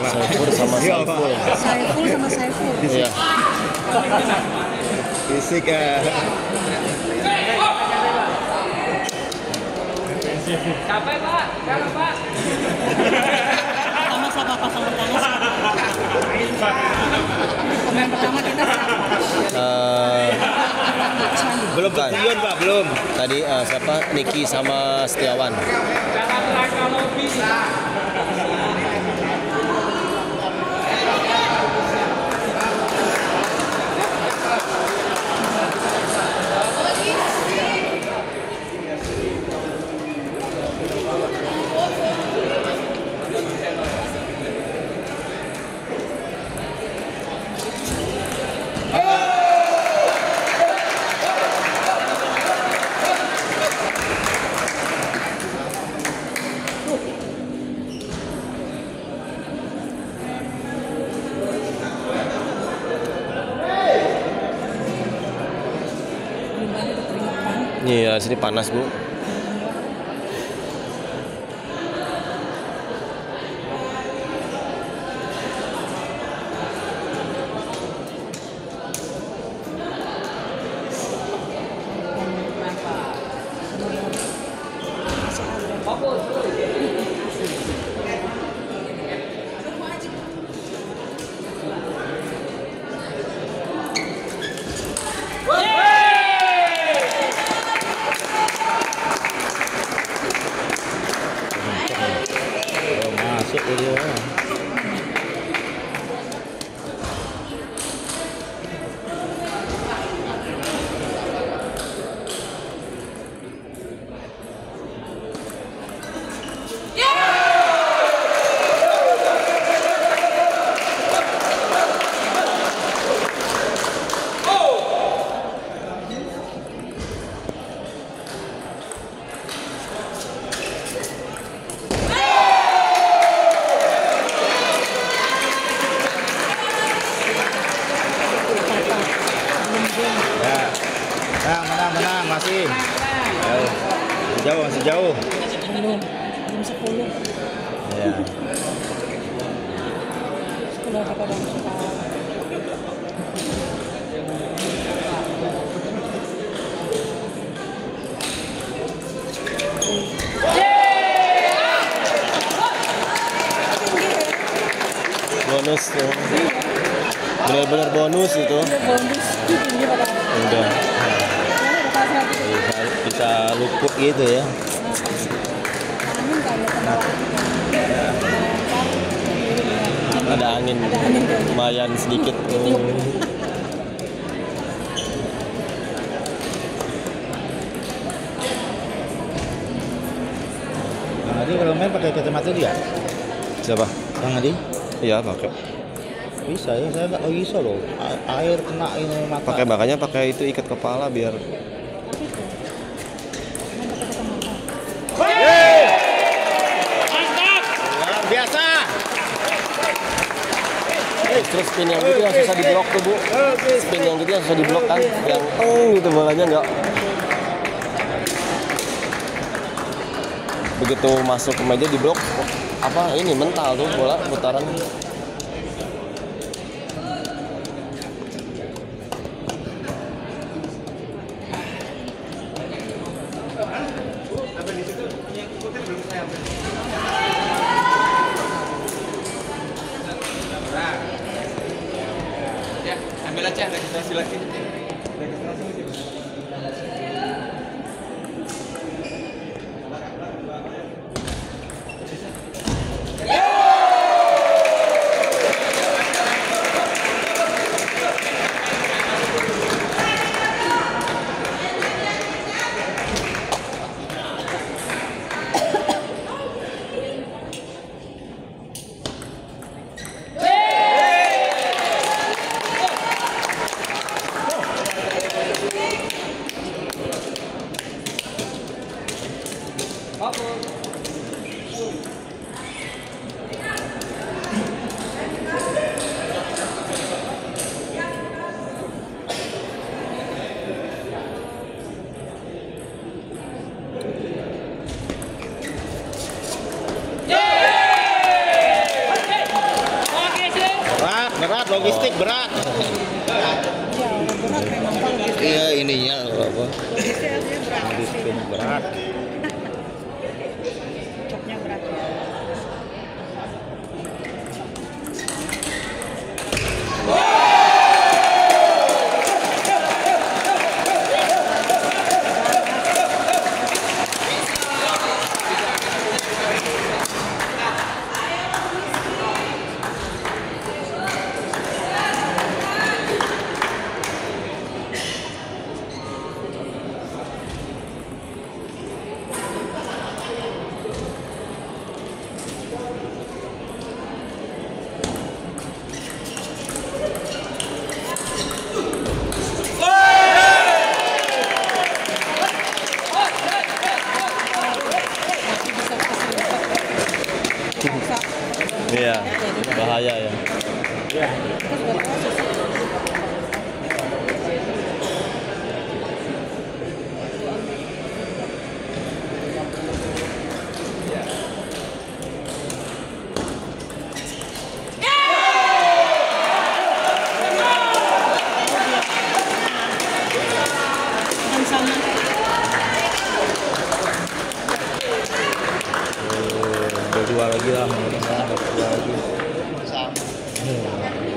Saiful sama Saiful. Saiful sama Saiful. Iya. Fisik ya. Capek Pak, jangan Pak. Pertama siapa pasang pertama? Pemain pertama kita Belum pensiun Pak, belum. Tadi siapa? Niki sama Setiawan. Jangan langkah lobby. Iya, sini panas, Bu. Masuk dia. Menang masih. Jauh, masih jauh. belum 10. Ya. 10 apa dong? Bonus tuh. Benar-benar bonus itu. Bonus tinggi pada. Udah. Bisa luput gitu ya. Ada angin lumayan sedikit. Bang Adi kalau main pakai kacamata dia? Siapa? Bang Adi? Iya, pakai. Bisa ya, saya nggak bisa loh. Air kena ini mata. Pakai makanya pakai itu ikat kepala biar Luar biasa. terus spin yang gitu yang susah diblok tuh, Bu. Spin yang gitu yang susah diblok kan, yang gitu bolanya nggak. Begitu masuk ke meja diblok apa ini mental tuh bola putaran. Ya, ambil aja registrasi lagi. berat, logistik berat. Ya, udah berat memang Pak logistik. Iya, ininya apa? Logistik artinya berat. Logistik berat. Coknya berat. Iya, bahaya ya. Kita sudah proses. Sama. Udah dua lagi lah, mudah-mudahan dapat dua lagi.